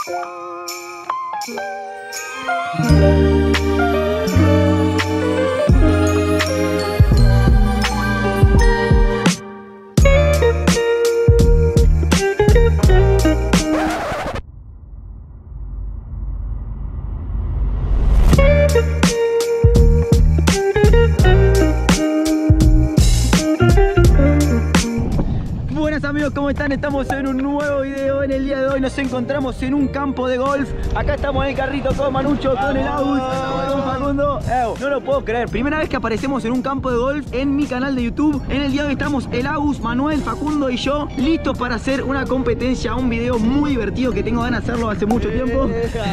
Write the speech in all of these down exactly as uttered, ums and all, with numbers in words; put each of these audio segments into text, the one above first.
Amigos, ¿cómo están? Estamos en un nuevo video. En el día de hoy nos encontramos en un campo de golf. Acá estamos en el carrito con Manucho, con el Agus, con Facundo. Ew, no lo puedo creer, primera vez que aparecemos en un campo de golf en mi canal de YouTube. En el día de hoy estamos el Agus, Manuel, Facundo y yo listos para hacer una competencia, un video muy divertido que tengo ganas de hacerlo hace mucho tiempo.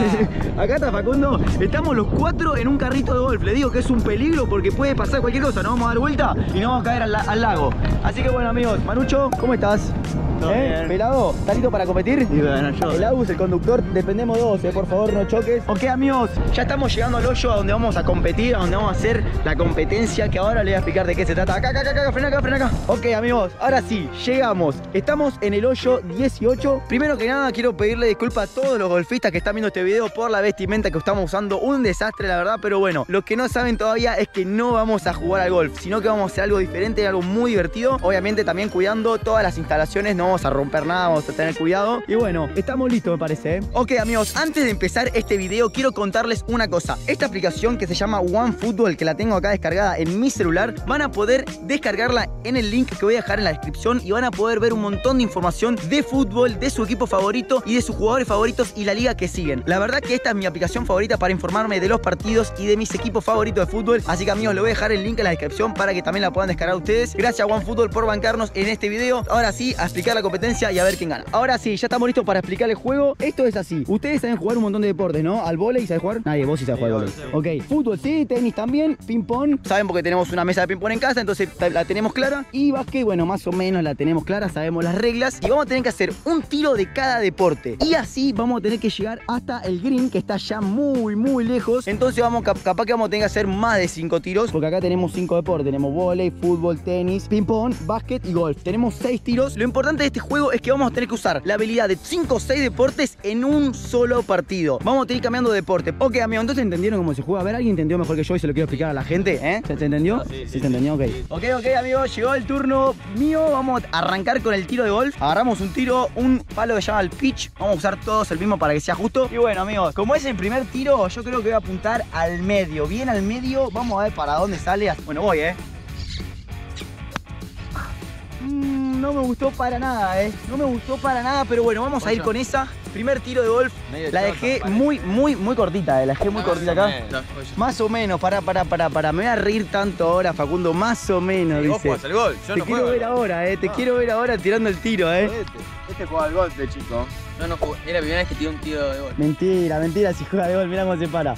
Acá está Facundo. Estamos los cuatro en un carrito de golf. Le digo que es un peligro porque puede pasar cualquier cosa. Nos vamos a dar vuelta y nos vamos a caer al, al lago. Así que bueno, amigos, Manucho, ¿cómo estás? Todo ¿Eh? bien. ¿Pelado? ¿Estás listo para competir? Y bueno, yo. El Agus, el conductor, dependemos dos, eh, por favor, no choques. Ok, amigos, ya estamos llegando al hoyo a donde vamos a competir, a donde vamos a hacer la competencia, que ahora les voy a explicar de qué se trata. Acá, acá, acá, acá, frena acá, frena acá. Ok, amigos, ahora sí, llegamos. Estamos en el hoyo dieciocho. Primero que nada, quiero pedirle disculpas a todos los golfistas que están viendo este video por la vestimenta que estamos usando. Un desastre, la verdad, pero bueno, lo que no saben todavía es que no vamos a jugar al golf, sino que vamos a hacer algo diferente, algo muy divertido. Obviamente también cuidando todas las instalaciones, no vamos a romper nada, vamos a tener cuidado. Y bueno, estamos listos, me parece, ¿eh? Ok, amigos, antes de empezar este video quiero contarles una cosa. Esta aplicación que se llama OneFootball, que la tengo acá descargada en mi celular, van a poder descargarla en el link que voy a dejar en la descripción y van a poder ver un montón de información de fútbol, de su equipo favorito y de sus jugadores favoritos y la liga que siguen. La verdad que esta es mi aplicación favorita para informarme de los partidos y de mis equipos favoritos de fútbol. Así que, amigos, les voy a dejar el link en la descripción para que también la puedan descargar ustedes. Gracias a OneFootball por bancarnos en este video. Ahora sí, a explicar la competencia y a ver quién gana. Ahora sí, ya estamos listos para explicar el juego. Esto es así. Ustedes saben jugar un montón de deportes, ¿no? Al vóley, ¿sabes jugar? Nadie, vos sí sabes jugar al vóley. Ok, fútbol sí, tenis también, ping pong. Saben porque tenemos una mesa de ping pong en casa, entonces la tenemos clara. Y básquet, bueno, más o menos la tenemos clara, sabemos las reglas. Y vamos a tener que hacer un tiro de cada deporte. Y así vamos a tener que llegar hasta el green, que está ya muy, muy lejos. Entonces vamos, capaz que vamos a tener que hacer más de cinco tiros, porque acá tenemos cinco deportes. Tenemos vóley, fútbol, tenis, ping pong, básquet y golf. Tenemos seis tiros. Lo importante de este juego es que vamos a tener que usar la habilidad de cinco o seis deportes en un solo partido. Vamos a tener cambiando de deporte. Ok, amigo, entonces entendieron cómo se juega. A ver, ¿alguien entendió mejor que yo y se lo quiero explicar a la gente? ¿Eh? ¿Se, se entendió? Ah, sí, sí, ¿Sí se entendió? Ok. Ok, ok, amigos, llegó el turno mío. Vamos a arrancar con el tiro de golf. Agarramos un tiro, un palo que se llama el pitch. Vamos a usar todos el mismo para que sea justo. Y bueno, amigos, como es el primer tiro, yo creo que voy a apuntar al medio. Bien al medio. Vamos a ver para dónde sale. Bueno, voy, ¿eh? No me gustó para nada, eh. No me gustó para nada, pero bueno, vamos a ir con esa. Primer tiro de golf. La dejé muy, muy, muy cortita, eh. La dejé muy cortita acá. Más o menos, para, para, para, para. Me voy a reír tanto ahora, Facundo. Más o menos, dice. Vos jugás al golf, yo Te no quiero juego. ver ahora, eh. Te quiero ver ahora tirando el tiro, eh. Este, este juega al golf de chico. Yo no jugué. Es la primera vez que tiré un tiro de golf. Mentira, mentira. Si juega de golf, mirá cómo se para.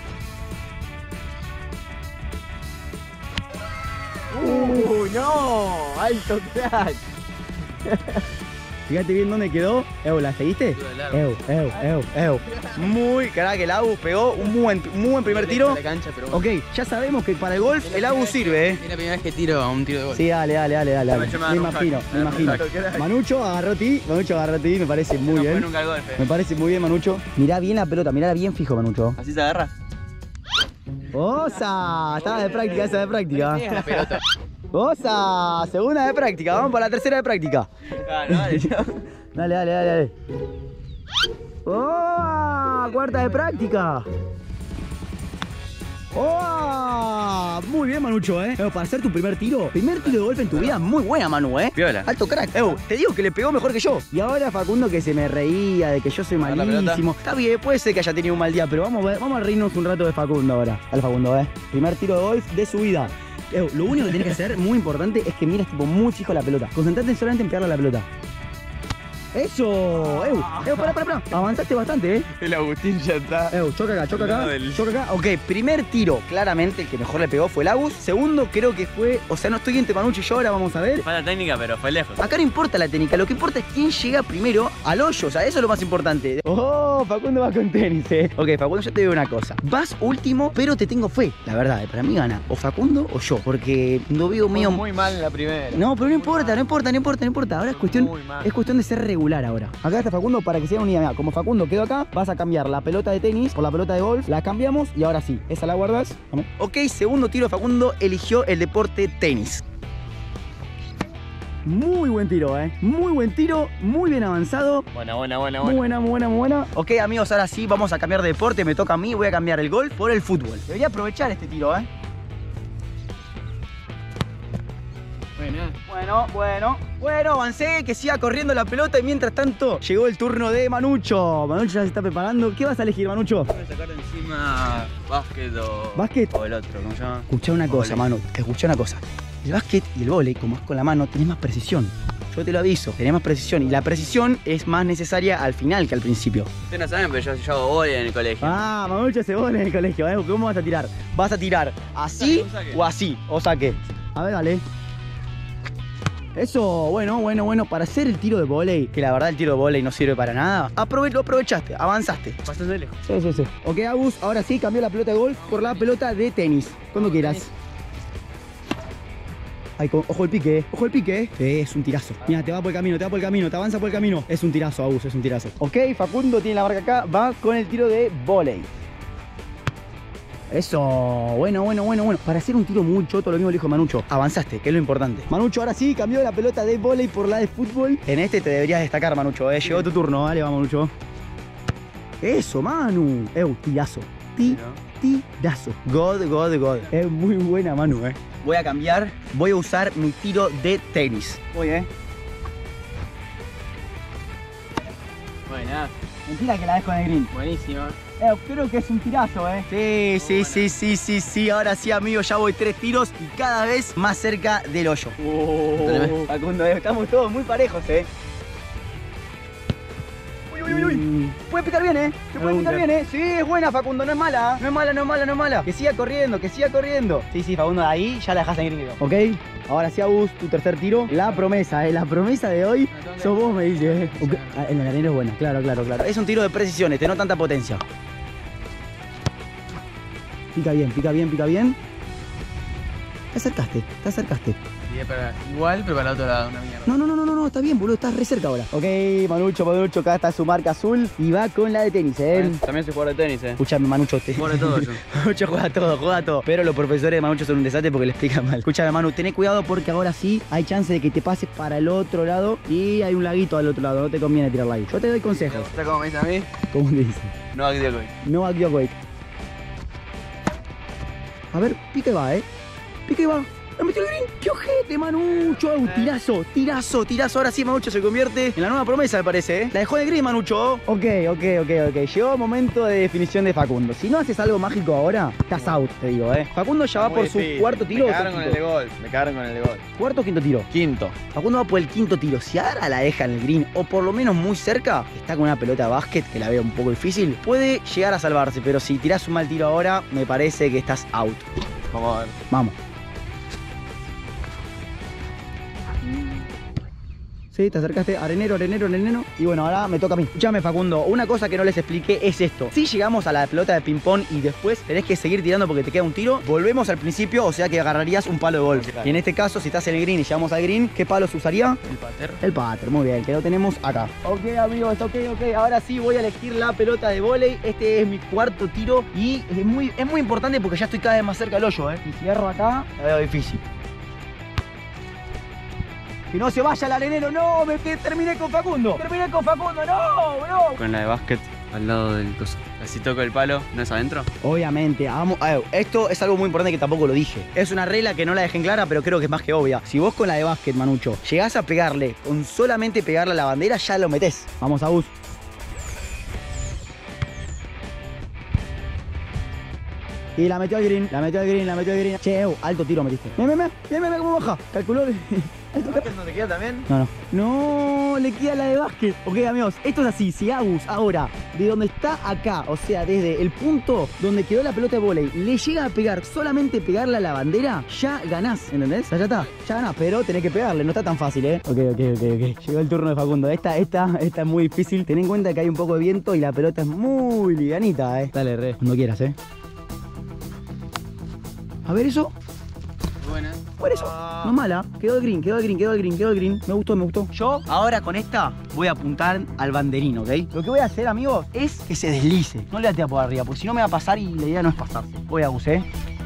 ¡Uh, no! ¡Alto crack! Fíjate bien dónde quedó. Ew, ¿la seguiste? Ew, ew, ew, ew. Muy crack, el Agus pegó un muy buen, muy buen primer tiro. Ok, ya sabemos que para el golf el Agus sirve, eh. Es la primera vez que tiro a un tiro de golf. Sí, dale, dale, dale, dale. dale. Yo me Me agarro un imagino, hack. me imagino. Manucho agarró a ti, Manucho agarró a ti, me parece muy No bien. jugué nunca al golf, eh. Me parece muy bien, Manucho. Mirá bien la pelota, mirá bien fijo, Manucho. ¿Así se agarra? ¡Osa! Estaba de práctica, esa de práctica. Es la pelota. ¡Osa! Segunda de práctica, vamos para la tercera de práctica. Ah, no, dale, yo. Dale, dale, dale, dale. ¡Oh! Cuarta de práctica. ¡Oh! Muy bien, Manucho, ¿eh? Para hacer tu primer tiro, primer tiro de golf en tu vida, muy buena, Manu, ¿eh? Piola. Alto crack. Ew, te digo que le pegó mejor que yo. Y ahora Facundo que se me reía de que yo soy ¿Agarra la malísimo. Está bien, puede ser que haya tenido un mal día, pero vamos a, ver, vamos a reírnos un rato de Facundo ahora. Al Facundo, ¿eh? Primer tiro de golf de su vida. Ew, lo único que tenés que hacer, muy importante, es que mires tipo muy fijo la pelota. Concentrate solamente en pegarle a la pelota. ¡Eso! ¡Ew! ¡Ew! ¡Pará, pará, pará! Avanzaste bastante, ¿eh? El Agustín ya está. Ew, choca acá, choca acá, Del... choca acá. Ok, primer tiro. Claramente el que mejor le pegó fue el Agus. Segundo creo que fue... O sea, no estoy entre Manucho y yo, ahora vamos a ver. Fue la técnica, pero fue lejos. Acá no importa la técnica, lo que importa es quién llega primero al hoyo. O sea, eso es lo más importante. ¡Oh! No, Facundo va con tenis, eh. Ok, Facundo, yo te digo una cosa. Vas último, pero te tengo fe. La verdad, para mí gana o Facundo o yo. Porque no veo mío. Muy mal en la primera. No, pero no Muy importa, mal. no importa, no importa, no importa. Ahora es cuestión, es cuestión de ser regular ahora. Acá está Facundo para que sea unida. Mira, como Facundo quedó acá, vas a cambiar la pelota de tenis por la pelota de golf. La cambiamos y ahora sí. Esa la guardas. Vamos. Ok, segundo tiro. Facundo eligió el deporte tenis. Muy buen tiro, eh. Muy buen tiro, muy bien avanzado. Buena, buena, buena, Muy buena, muy buena, muy buena. Ok, amigos, ahora sí vamos a cambiar de deporte. Me toca a mí, voy a cambiar el golf por el fútbol. Debería aprovechar este tiro, eh. Buena. Bueno, bueno, bueno, avancé, que siga corriendo la pelota y mientras tanto llegó el turno de Manucho. Manucho ya se está preparando. ¿Qué vas a elegir, Manucho? Voy a sacar de encima básquet o... ¿Básquet? O el otro, ¿cómo se llama? Escuchá una cosa, Manu, escuchá una cosa. El básquet y el vóley, como es con la mano, tenés más precisión. Yo te lo aviso, tenés más precisión. Y la precisión es más necesaria al final que al principio. Ustedes no saben, pero yo, yo hago vóley en el colegio. Ah, Manucho hace vóley en el colegio, ¿eh? ¿Cómo vas a tirar? ¿Vas a tirar así Un saque. o así? O saque. A ver, dale. Eso, bueno, bueno, bueno, para hacer el tiro de vóley, que la verdad el tiro de vóley no sirve para nada, aprove lo aprovechaste, avanzaste. Pasaste lejos. Sí, sí, sí. Ok, Agus, ahora sí, cambió la pelota de golf por la pelota de tenis. Cuando quieras. Ay, con- ojo el pique, eh. Ojo el pique, eh. Sí, es un tirazo. Mira, te va por el camino, te va por el camino, te avanza por el camino. Es un tirazo, Agus, es un tirazo. Ok, Facundo tiene la marca acá, va con el tiro de vóley. Eso, bueno, bueno, bueno, bueno. Para hacer un tiro muy choto, lo mismo le dijo Manucho. Avanzaste, que es lo importante. Manucho, ahora sí, cambió la pelota de vóley por la de fútbol. En este te deberías destacar, Manucho, eh. Llegó tu turno, dale, va, Manucho. Eso, Manu. Eh, tirazo. Ti, tirazo. God, God, God. Es muy buena, Manu, eh. Voy a cambiar, voy a usar mi tiro de tenis. Voy, eh. Buena. Mentira que la dejo en el green. Buenísima. Eh, creo que es un tirazo, ¿eh? Sí, sí, sí, sí, sí, sí. Ahora sí, amigo, ya voy tres tiros y cada vez más cerca del hoyo. Oh. Facundo, eh, estamos todos muy parejos, ¿eh? Uy, uy, uy, uy. Puede picar bien, ¿eh? Se puede picar bien, ¿eh? Sí, es buena, Facundo, no es mala. No es mala, no es mala, no es mala. Que siga corriendo, que siga corriendo. Sí, sí, Facundo, ahí ya la dejás en green. Ok, ahora sí, Agus, tu tercer tiro. La promesa, ¿eh? La promesa de hoy sos vos, me dices. ¿eh? Okay. Ah, el arenero es buena, claro, claro, claro. Es un tiro de precisiones, te no tanta potencia. Pica bien, pica bien, pica bien. Te acercaste, te acercaste. Y para, igual, pero para el otro lado, una mierda. No, no, no, no, no, está bien, boludo, estás re cerca ahora. Ok, Manucho, Manucho, acá está su marca azul y va con la de tenis, ¿eh? También soy jugador de tenis, eh. Escúchame, Manucho, te... Juego de todo yo. Manucho juega todo, juega todo. Pero los profesores de Manucho son un desastre porque le explican mal. Escúchame, Manu, tené cuidado porque ahora sí hay chance de que te pases para el otro lado y hay un laguito al otro lado, no te conviene tirarla ahí. Yo te doy consejos. ¿Sabes cómo me dice a mí? ¿Cómo te dice? No aquí de hoy. No a Wake. A ver, pique va, ¿eh? Pique va. ¡La metió el green! ¡Qué ojete, Manucho! Un tirazo, tirazo, tirazo. Ahora sí, Manucho se convierte en la nueva promesa, me parece, ¿eh? La dejó de green, Manucho. Ok, ok, ok, ok. Llegó el momento de definición de Facundo. Si no haces algo mágico ahora, estás out, te digo, ¿eh? Facundo ya va Muy por difícil. su cuarto tiro. Me o cagaron con el quinto? de golf. Me cagaron con el de golf. ¿Cuarto o quinto tiro? Quinto. Facundo va por el quinto tiro. Si ahora la deja en el green, o por lo menos muy cerca, está con una pelota de básquet, que la veo un poco difícil, puede llegar a salvarse. Pero si tirás un mal tiro ahora, me parece que estás out. Vamos a ver. Vamos. Sí, te acercaste, arenero, arenero, arenero. Y bueno, ahora me toca a mí. Escúchame, Facundo, una cosa que no les expliqué es esto. Si llegamos a la pelota de ping-pong y después tenés que seguir tirando porque te queda un tiro, volvemos al principio, o sea que agarrarías un palo de golf. Y en este caso, si estás en el green y llegamos al green, ¿qué palos usaría? El pater. El pater, muy bien, que lo tenemos acá. Ok, amigos, ok, ok. Ahora sí voy a elegir la pelota de vóley. Este es mi cuarto tiro y es muy, es muy importante porque ya estoy cada vez más cerca del hoyo, ¿eh? Y si erro acá, la veo difícil. Que no se vaya el arenero, no, me te- terminé con Facundo. Terminé con Facundo, no, bro. Con la de básquet al lado del coso. Así toco el palo, ¿no es adentro? Obviamente, vamos, a ver, esto es algo muy importante que tampoco lo dije. Es una regla que no la dejé en clara, pero creo que es más que obvia. Si vos con la de básquet, Manucho, llegás a pegarle, con solamente pegarle a la bandera, ya lo metés. Vamos, Agus. Y la metió al green, la metió al green, la metió al green. Che, Evo, alto tiro metiste. Mira, mira, mira, mira cómo baja. Calculó. ¿Básquet no te queda también? No, no. No, le queda la de básquet. Ok, amigos, esto es así. Si Agus ahora, de donde está acá, o sea, desde el punto donde quedó la pelota de vóley, le llega a pegar, solamente pegarle a la bandera, ya ganás, ¿entendés? Ya, ya está, ya ganás, pero tenés que pegarle, no está tan fácil, ¿eh? Ok, ok, ok, ok. Llegó el turno de Facundo. Esta, esta, esta es muy difícil. Ten en cuenta que hay un poco de viento y la pelota es muy livianita, ¿eh? Dale, re, cuando quieras, ¿eh? A ver eso. Buena. Por eso, no es mala. Quedó el green, quedó el green, quedó el green, quedó el green. Me gustó, me gustó. Yo ahora con esta voy a apuntar al banderín, ¿ok? Lo que voy a hacer, amigos, es que se deslice. No le atee por arriba, porque si no me va a pasar y la idea no es pasarse. Voy a usar.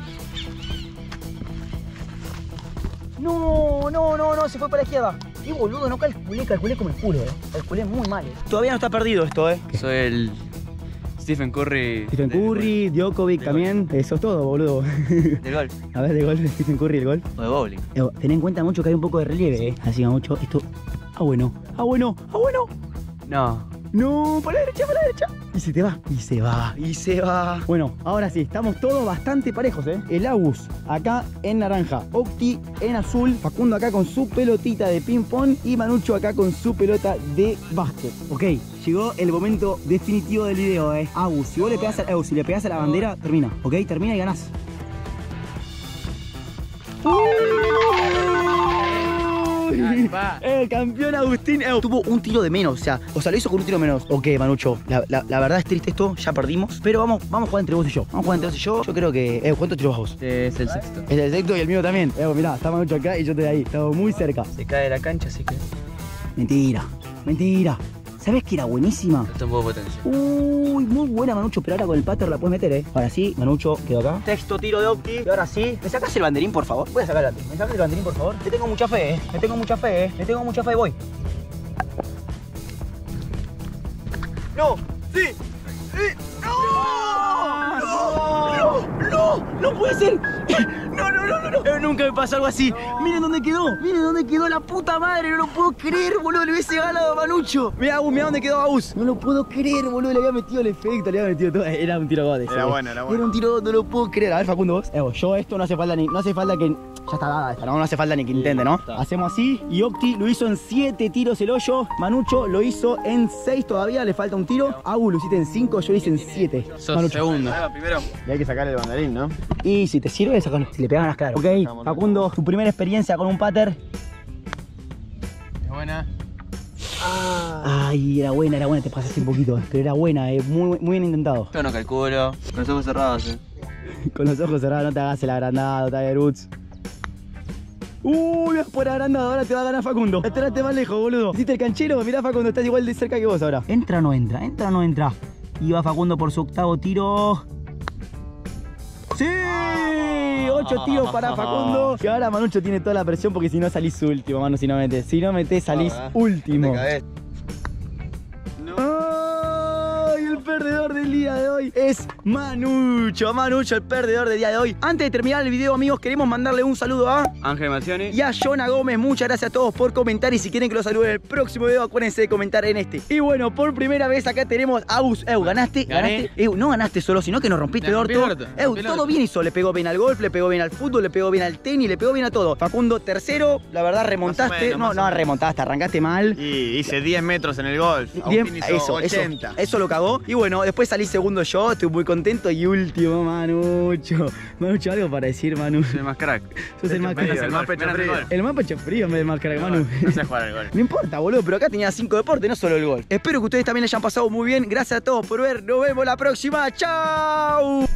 No, no, no, no, se fue para la izquierda. Qué boludo, no calculé, calculé como el culo, eh. Calculé muy mal, eh. Todavía no está perdido esto, eh. Soy el Stephen Curry. Stephen Curry, Djokovic también. Eso es todo, boludo. Del golf. A ver, de golf, Stephen Curry, el golf. O de bowling. Eh, ten en cuenta mucho que hay un poco de relieve, eh. Así que mucho, esto. Ah, bueno, ah, bueno, ah, bueno. No. No, para la derecha, para la derecha. Y se te va, y se va, y se va. Bueno, ahora sí, estamos todos bastante parejos, ¿eh? El Agus acá en naranja, Octi en azul, Facundo acá con su pelotita de ping pong y Manucho acá con su pelota de básquet. Ok, llegó el momento definitivo del video, ¿eh? Agus, si vos le pegás a, Agus, si le pegás a la bandera, termina, ¿ok? Termina y ganás. El campeón Agustín eh, tuvo un tiro de menos, o sea, o sea, lo hizo con un tiro menos. Ok, Manucho, la, la, la verdad es triste esto, ya perdimos, pero vamos, vamos a jugar entre vos y yo. Vamos a jugar entre vos y yo. Yo creo que. Eh, ¿cuántos tiros vas vos? Es el sexto. Es el sexto y el mío también. Eh, mirá, está Manucho acá y yo estoy ahí. Estamos muy cerca. Se cae la cancha, así que. Mentira, mentira. ¿Sabés que era buenísima? Esto un poco de potencia. Uy, muy buena, Manucho, pero ahora con el pater la puedes meter, eh. Ahora sí, Manucho quedó acá. Sexto tiro de Octi. Y ahora sí. ¿Me sacás el banderín, por favor? Voy a sacar el banderín. ¿Me sacás el banderín, por favor? Le tengo mucha fe, eh. Le tengo mucha fe, eh. Le tengo mucha fe, voy. ¡No! ¡Sí! ¡Sí! ¡No! ¡No! ¡No! ¡No! ¡No puede ser! ¡No, no, no, no! no. Eh, nunca me pasó algo así. No. Miren dónde quedó. Miren dónde quedó la puta madre. No lo puedo creer, boludo. Le hubiese ganado a Manucho. Mira, Agus, mira dónde quedó Agus. No lo puedo creer, boludo. Le había metido el efecto, le había metido todo. Era un tiro gote. Era bueno, era bueno. Era un tiro gote, no lo puedo creer. A ver, Facundo, vos. Eh, yo esto no hace falta ni. No hace falta que. Ya está dada esta, ¿no? No hace falta ni que intente, ¿no? Está. Hacemos así. Y Octi lo hizo en siete tiros el hoyo. Manucho lo hizo en seis todavía. Le falta un tiro. Agus lo hiciste en cinco. Yo lo hice en siete. Sos segundo. Primero. Y hay que sacar el banderín, ¿no? Y si te sirve, sacalo. Si le pegan las caras. Ok, Facundo, tu primera experiencia con un pater. Es buena. Ah. Ay, era buena, era buena. Te pasaste un poquito. Pero era buena, eh. Muy, muy bien intentado. Yo no calculo. Con los ojos cerrados, eh. Con los ojos cerrados, no te hagas el agrandado, Tiger Woods. Uy, vas por agrandado, ahora te va a ganar Facundo. Espérate más lejos, boludo. Hiciste el canchero, mirá Facundo, estás igual de cerca que vos ahora. ¿Entra o no entra? ¿Entra o no entra? Y va Facundo por su octavo tiro. ¡Sí! Ocho tiros para Facundo. Que ahora Manucho tiene toda la presión porque si no salís último, mano, si no metés. Si no metés, salís ah, último. Te caes. El perdedor del día de hoy es Manucho. Manucho, el perdedor del día de hoy. Antes de terminar el video, amigos, queremos mandarle un saludo a Ángel Macioni y a Jonah Gómez. Muchas gracias a todos por comentar. Y si quieren que los salude en el próximo video, acuérdense de comentar en este. Y bueno, por primera vez acá tenemos a Agus. Eu, ganaste, Gané. ganaste. Eu, no ganaste solo, sino que nos rompiste el orto. Eu, todo bien hizo. Le pegó bien al golf, le pegó bien al fútbol, le pegó bien al tenis, le pegó bien a todo. Facundo, tercero. La verdad, remontaste. Menos, no, no, menos. remontaste, arrancaste mal. Y hice diez metros en el golf. diez, eso, ochenta. Eso, eso lo cagó. Y bueno, después salí segundo yo, estoy muy contento. Y último, Manucho. Manucho, algo para decir, Manu. Soy el más crack. Sos el más crack. El más pecho frío. El más pecho frío en vez de más crack, Manu. No sé jugar al golf. No importa, boludo, pero acá tenía cinco deportes, no solo el golf. Espero que ustedes también le hayan pasado muy bien. Gracias a todos por ver. Nos vemos la próxima. ¡Chao!